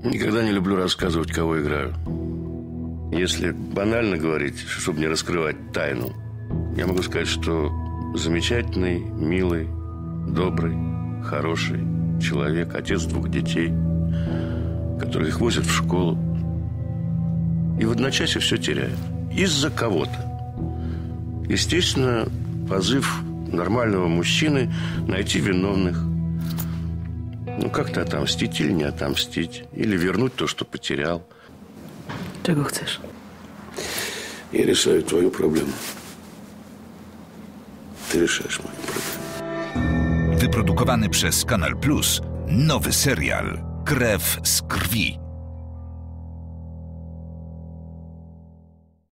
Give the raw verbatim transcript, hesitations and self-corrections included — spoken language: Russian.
Никогда не люблю рассказывать, кого играю. Если банально говорить, чтобы не раскрывать тайну, я могу сказать, что замечательный, милый, добрый, хороший человек, отец двух детей, который их возит в школу. И в одночасье все теряет. Из-за кого-то. Естественно, позыв нормального мужчины найти виновных. Ну, как-то отомстить или не отомстить. Или вернуть то, что потерял. Czego chcesz? Я решаю твою проблему. Ty решаешь мою проблему. Wyprodukowany przez Kanal Plus nowy serial Krew z krwi.